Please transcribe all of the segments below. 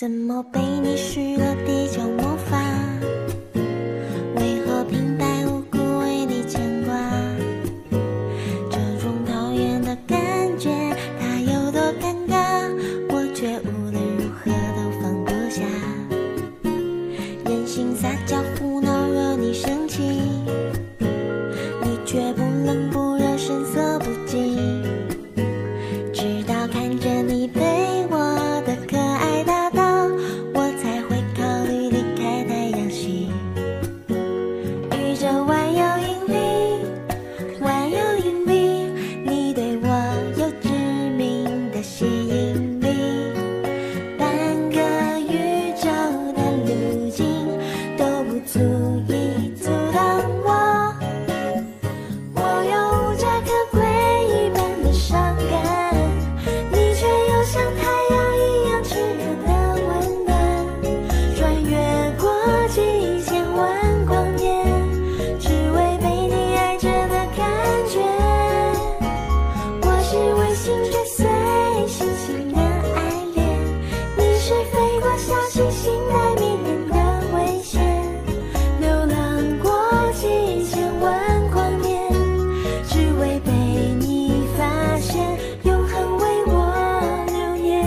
怎么被你施了地球魔法？为何平白无故为你牵挂？这种讨厌的感觉，它有多尴尬，我却无论如何都放不下。任性撒娇胡闹惹你生气，你却不冷不热神色不惊，直到看着你被我的可爱打倒，我才会考虑离开太阳系。宇宙万有引力，万有引力，你对我有致命的吸引力，半个宇宙的路径都不足以阻挡我。我有着可贵一般的伤感，你却又像太阳一样炽热的温暖，穿越过几千万光年，只为被你爱着的感觉。我是卫星追随星星的爱恋，你是飞过小行星带迷人的危险，流浪过几千万光年，只为被你发现，永恒为我留念。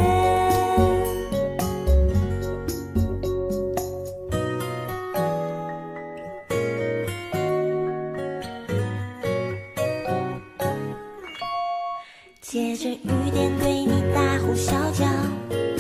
借着雨点对你大呼小叫，